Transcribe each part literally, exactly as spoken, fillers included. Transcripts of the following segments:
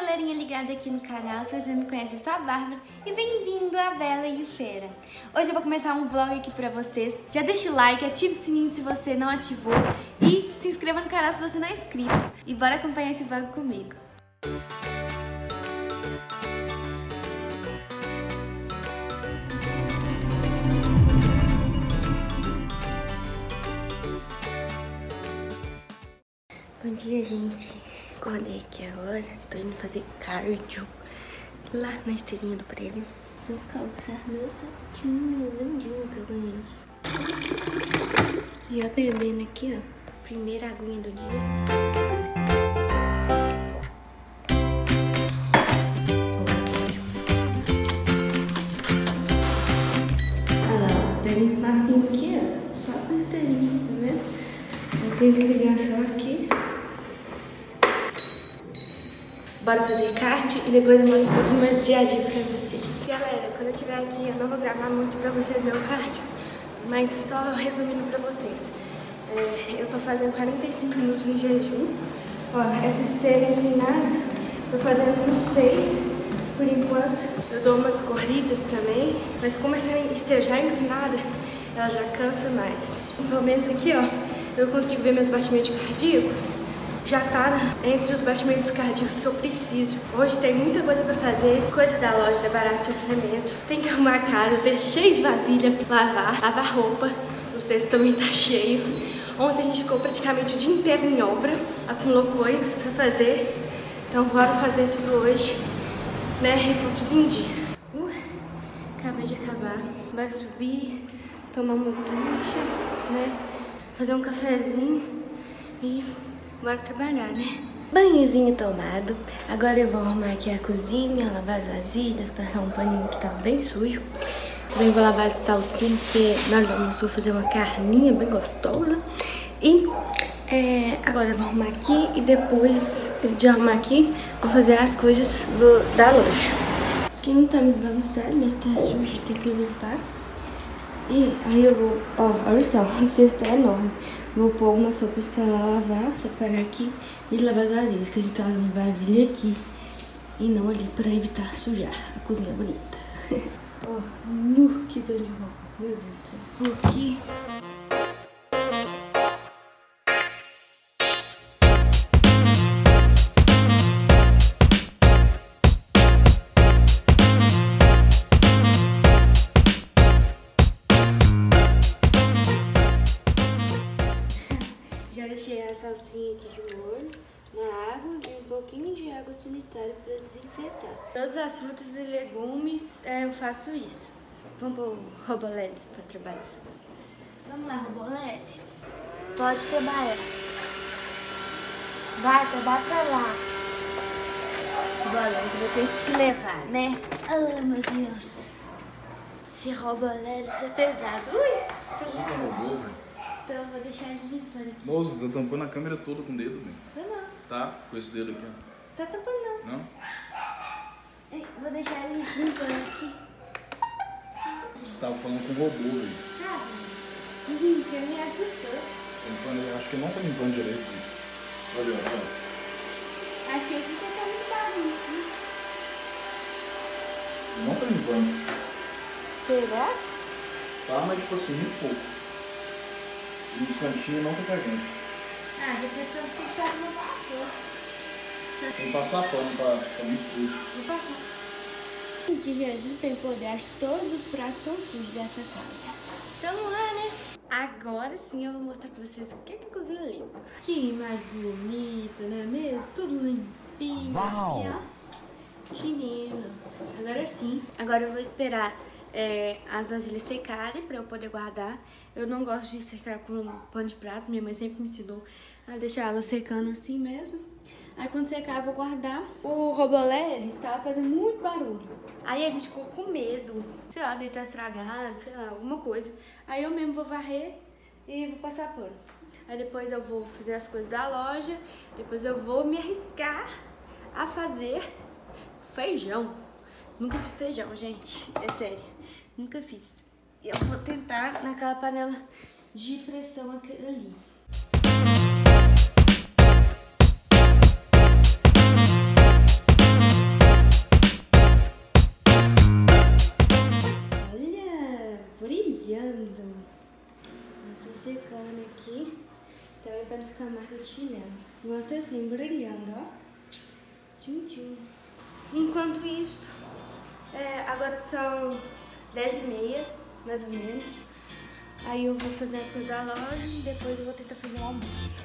galerinha ligada aqui no canal, se você não me conhece, eu sou a Bárbara e bem-vindo a Bela e o Fera. Hoje eu vou começar um vlog aqui pra vocês. Já deixa o like, ative o sininho se você não ativou e se inscreva no canal se você não é inscrito. E bora acompanhar esse vlog comigo. Bom dia, gente. Acordei aqui agora, tô indo fazer cardio lá na esteirinha do prédio. Vou calçar meu saquinho lindinho que eu ganhei. Já bebendo aqui, ó, primeira aguinha do dia. Olha lá, tem um espacinho aqui, ó, só pra esteirinha, tá vendo? Eu tenho que ligar só aqui. Bora fazer kart e depois eu mostro um pouquinho mais dia a dia pra vocês. Galera, quando eu estiver aqui eu não vou gravar muito pra vocês meu cardio, mas só resumindo pra vocês. É, eu tô fazendo quarenta e cinco minutos em jejum. Ó, essa esteira inclinada, tô fazendo uns seis por enquanto. Eu dou umas corridas também, mas como essa esteira já é inclinada, ela já cansa mais. Pelo menos aqui, ó, eu consigo ver meus batimentos cardíacos. Já tá entre os batimentos cardíacos que eu preciso. Hoje tem muita coisa pra fazer, coisa da loja, da Barato Suplemento. Tem que arrumar a casa, ter cheio de vasilha pra lavar, lavar roupa. O cesto também tá cheio. Ontem a gente ficou praticamente o dia inteiro em obra, acumulou coisas pra fazer. Então bora fazer tudo hoje, né, e pôr tudo em dia. Uh, acabei de acabar. Bora subir, tomar uma ducha, né, fazer um cafezinho e bora trabalhar, né? Banhozinho tomado. Agora eu vou arrumar aqui a cozinha, lavar as vasilhas, passar um paninho que tá bem sujo. Também vou lavar essa salsinha, porque na hora do almoço vou fazer uma carninha bem gostosa. E é, agora eu vou arrumar aqui e depois de arrumar aqui, vou fazer as coisas do, da loja. Aqui não tá me bagunçado, mas tá sujo, tem que limpar. E aí eu vou, ó, olha só, o cesto é enorme. Vou pôr algumas roupas pra lavar, separar aqui e lavar as vasilhas, que a gente tá lavando vasilha aqui e não ali, pra evitar sujar a cozinha bonita. Ó, oh, nu, que dor de roupa, meu Deus do céu. Vou aqui. Já deixei a salsinha aqui de molho na água e um pouquinho de água sanitária para desinfetar. Todas as frutas e legumes é, eu faço isso. Vamos pôr Roboledes para trabalhar. Vamos lá, Roboledes. Pode trabalhar. Vai, trabalha pra lá. Roboledes, vou ter que te levar, né? Oh, meu Deus. Esse Roboledes é pesado. Ui! Então eu vou deixar ele limpando aqui. Nossa, tá tampando a câmera toda com o dedo, velho. Tô não. Tá? Com esse dedo aqui, ó. Tá tampando não. Não? Ei, vou deixar ele limpando aqui. Você tava falando com o robô, velho. Ah, uhum, você me assustou. Limpando, eu acho que ele não tá limpando direito, velho. Olha, olha. Acho que ele fica tentando limpar isso, né? Ele não tá limpando. Será? Tá, mas tipo assim, muito pouco. E os cantinhos não tá cagando. Ah, depois eu tenho que passar no passou. Tem que passar pano, tá, tá muito sujo. Vou passar. Que Jesus tem poder, acho que todos os pratos estão sujos dessa casa. Vamos lá, né? Agora sim eu vou mostrar pra vocês o que é que a cozinha limpa. Que mais bonito, não é mesmo? Tudo limpinho. Uau! Aqui, ó. Chinelo. Agora sim. Agora eu vou esperar É, as vasilhas secarem pra eu poder guardar. Eu não gosto de secar com pano de prato, minha mãe sempre me ensinou a deixar ela secando assim mesmo. Aí quando secar eu vou guardar. O Roboledes estava fazendo muito barulho. Aí a gente ficou com medo, sei lá, dele estar estragado, sei lá, alguma coisa. Aí eu mesmo vou varrer e vou passar pano. Aí depois eu vou fazer as coisas da loja, depois eu vou me arriscar a fazer feijão. Nunca fiz feijão, gente, é sério. Nunca fiz. Eu vou tentar naquela panela de pressão aquele ali. secando. Eu tô secando aqui, também pra não ficar marca de chinelo. Gosto assim, brilhando, ó. Tchum, tchum. Enquanto isso, é, agora são dez e meia, mais ou menos. Aí eu vou fazer as coisas da loja e depois eu vou tentar fazer um almoço.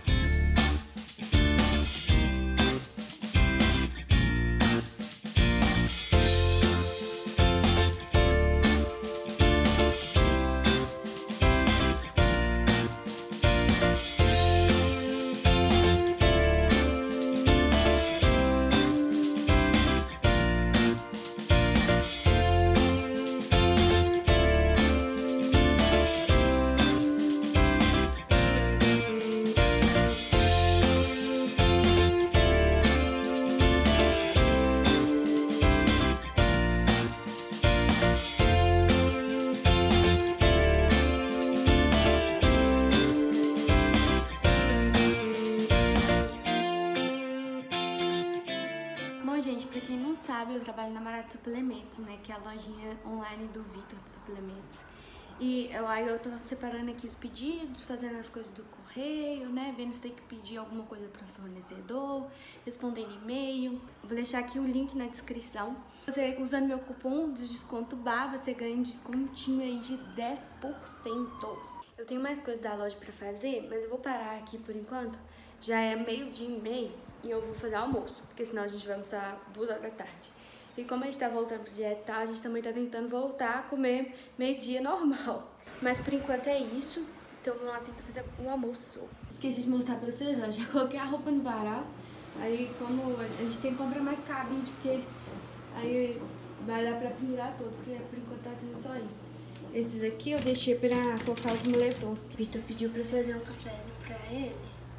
Eu trabalho na Marata Suplementos, né, que é a lojinha online do Vitor de suplementos. E eu, aí eu tô separando aqui os pedidos, fazendo as coisas do correio, né, vendo se tem que pedir alguma coisa para fornecedor, respondendo e-mail. Vou deixar aqui o link na descrição. Você usando meu cupom de desconto B A, você ganha um descontinho aí de dez por cento. Eu tenho mais coisas da loja para fazer, mas eu vou parar aqui por enquanto. Já é meio-dia e meio e eu vou fazer almoço, porque senão a gente vai almoçar duas horas da tarde. E como a gente tá voltando pro dieta, a gente também tá tentando voltar a comer meio-dia normal. Mas por enquanto é isso, então vamos lá tentar fazer o almoço. Esqueci de mostrar pra vocês, ó, já coloquei a roupa no varal. Aí como a gente tem que comprar mais cabide, porque aí vai dar pra pendurar todos, que por enquanto tá tendo só isso. Esses aqui eu deixei pra colocar os moletons. O Vitor pediu pra fazer um cafezinho pra ele.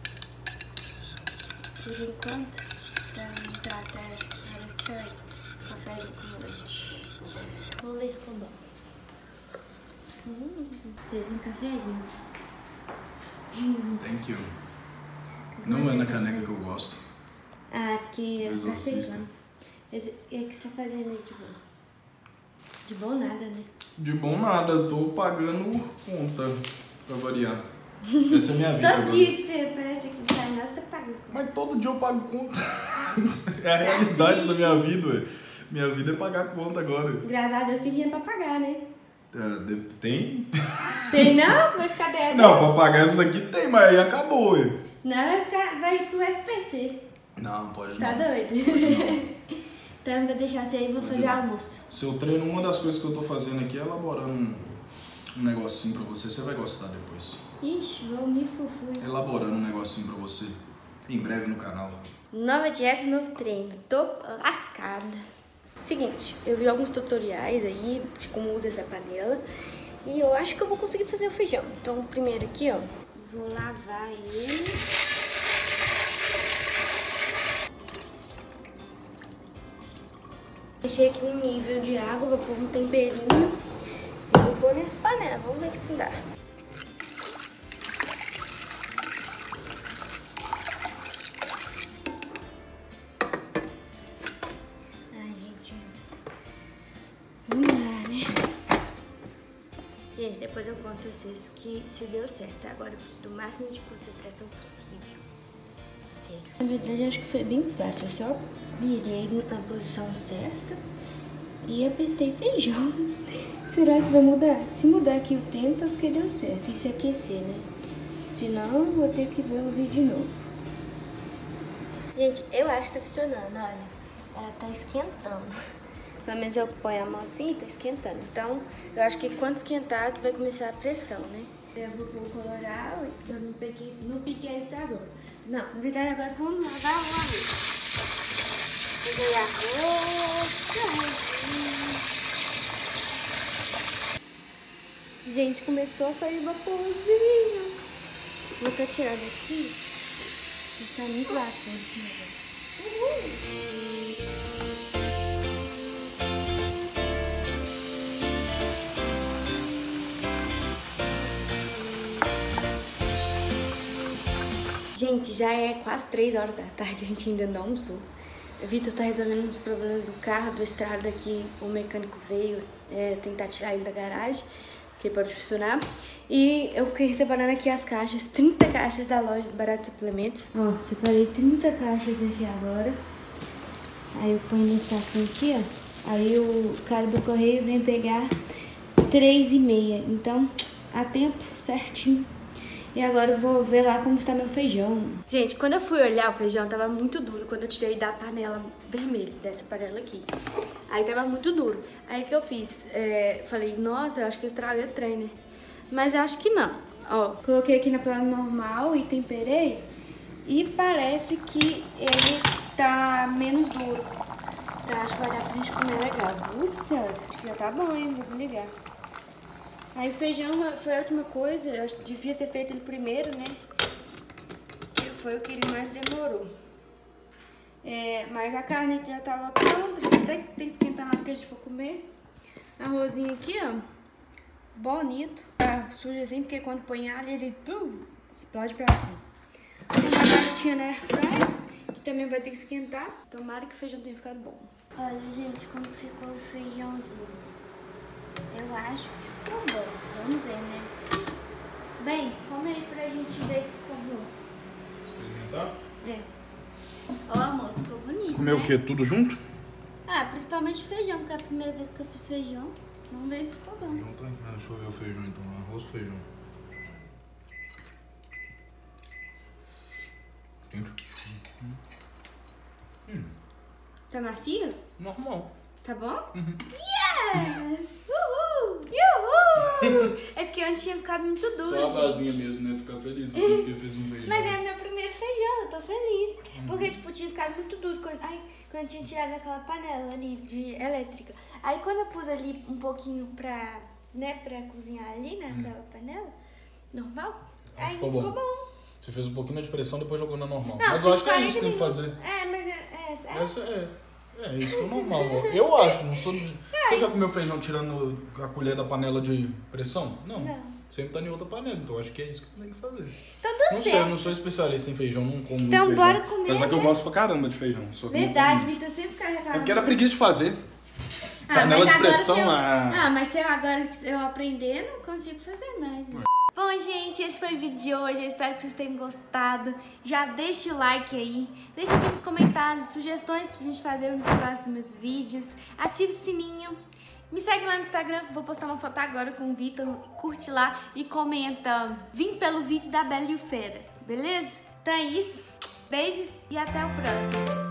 Por enquanto, pra entrar até a hora de sair. Cafézinho com leite. Vamos ver se ficou bom. Hum, fez um cafezinho. Thank you. Não é na caneca que eu gosto. Ah, porque tá feijão. O que você tá fazendo aí de bom? De bom nada, né? De bom nada, eu tô pagando conta pra variar. Essa é a minha vida. Todo dia que você aparece aqui no canal, você tá pagando conta. Mas todo dia eu pago conta. É a realidade da minha vida, ué. Minha vida é pagar conta agora. Graças a Deus tem dinheiro pra pagar, né? É, tem? Tem não? Vai ficar dentro. Não, pra pagar isso aqui tem, mas aí acabou, ué. Não, vai, ficar, vai pro S P C. Não, pode tá não. Tá doido? Pode então eu vou deixar você aí e vou pode fazer não. almoço. Se eu treino, uma das coisas que eu tô fazendo aqui é elaborando um, um negocinho pra você. Você vai gostar depois. Ixi, vou me fufui. Elaborando um negocinho pra você. Em breve no canal. Nova dieta, novo treino. Tô lascada. Seguinte, eu vi alguns tutoriais aí de como usa essa panela. E eu acho que eu vou conseguir fazer o feijão. Então, primeiro aqui, ó. Vou lavar ele. Deixei aqui um nível de água, vou pôr um temperinho. E vou pôr nessa panela. Vamos ver se dá. Gente, depois eu conto a vocês que se deu certo. Agora eu preciso do máximo de concentração possível. Sério. Na verdade, eu acho que foi bem fácil. Eu só virei na posição certa e apertei feijão. Será que vai mudar? Se mudar aqui o tempo é porque deu certo. E se aquecer, né? Senão, eu vou ter que ver o vídeo de novo. Gente, eu acho que tá funcionando, olha. Ela tá esquentando. Pelo menos eu ponho a mão assim e tá esquentando. Então, eu acho que quando esquentar que vai começar a pressão, né? Eu vou pôr o coloral, eu não peguei, não piquei esse agora. Não, na verdade agora vamos lavar o arroz. Peguei arroz, arroz. Gente, começou a sair vaporzinho. Vou até tirar daqui. Tá muito vapor esse negócio. Uhul. Gente, já é quase três horas da tarde, a gente ainda não almoçou. O Vitor tá resolvendo os problemas do carro, do estrada que o mecânico veio é, tentar tirar ele da garagem. que pode funcionar. E eu fiquei separando aqui as caixas, trinta caixas da loja do Barato Suplementos. Ó, separei trinta caixas aqui agora. Aí eu ponho na estação aqui, ó. Aí o cara do correio vem pegar três e meia. Então, a tempo certinho. E agora eu vou ver lá como está meu feijão. Gente, quando eu fui olhar o feijão, tava muito duro. Quando eu tirei da panela vermelha, dessa panela aqui. Aí tava muito duro. Aí o que eu fiz? É, falei, nossa, eu acho que eu estraguei o trem, né? Mas eu acho que não. Ó, coloquei aqui na panela normal e temperei. E parece que ele tá menos duro. Então acho que vai dar pra gente comer legal. Nossa senhora, acho que já tá bom, hein? Vou desligar. Aí o feijão foi a última coisa, eu devia ter feito ele primeiro, né? Foi o que ele mais demorou. É, mas a carne já tava pronta, até que tem que esquentar na hora que a gente for comer. Arrozinho aqui, ó, bonito. Tá sujo assim, porque quando põe alho, ele tudo explode pra cima. Uma batatinha na airfryer, que também vai ter que esquentar. Tomara que o feijão tenha ficado bom. Olha, gente, como ficou o feijãozinho. Eu acho que ficou bom. Vamos ver, né? Bem, come aí pra gente ver se ficou bom. Experimentar? É. Ó, moço, ficou bonito, Comeu né? o quê? Tudo junto? Ah, principalmente feijão, porque é a primeira vez que eu fiz feijão. Vamos ver se ficou bom. Feijão tá... ah, deixa eu ver o feijão então. Arroz com feijão. Quente. Hum. Hum. Tá macio? Normal. Tá bom? Uhum. Yes! Uhul! Uhul! É porque antes tinha ficado muito duro, Só a gente. vazinha mesmo, né? Ficar feliz porque fez um feijão. Mas é meu primeiro feijão, eu tô feliz. Uhum. Porque, tipo, tinha ficado muito duro quando, ai, quando eu tinha tirado aquela panela ali de elétrica. Aí quando eu pus ali um pouquinho pra, né, pra cozinhar ali naquela hum. panela, normal, ah, aí ficou, ficou bom. bom. Você fez um pouquinho de pressão, depois jogou na normal. Não, mas eu acho que é isso que tem que minutos. fazer. É, mas é... é, é. Essa é... É, isso que é normal. Eu acho. Não sou... Você já comeu feijão tirando a colher da panela de pressão? Não. Não. Sempre tá em outra panela, então acho que é isso que tem que fazer. Tá dando não certo. sei, eu não sou especialista em feijão, não como Então feijão. bora comer, Apesar né? que eu gosto pra caramba de feijão. Só que Verdade, Vitor sempre cai é porque era preguiça de fazer. Ah, panela de agora pressão... eu... Ah, ah, mas se eu agora que eu aprender, não consigo fazer mais. Né? Bom, gente, esse foi o vídeo de hoje. Eu espero que vocês tenham gostado. Já deixa o like aí. Deixa aqui nos comentários sugestões pra gente fazer nos próximos vídeos. Ative o sininho. Me segue lá no Instagram, vou postar uma foto agora com o Vitor. Curte lá e comenta. Vim pelo vídeo da Bela e o Fera, beleza? Então é isso. Beijos e até o próximo.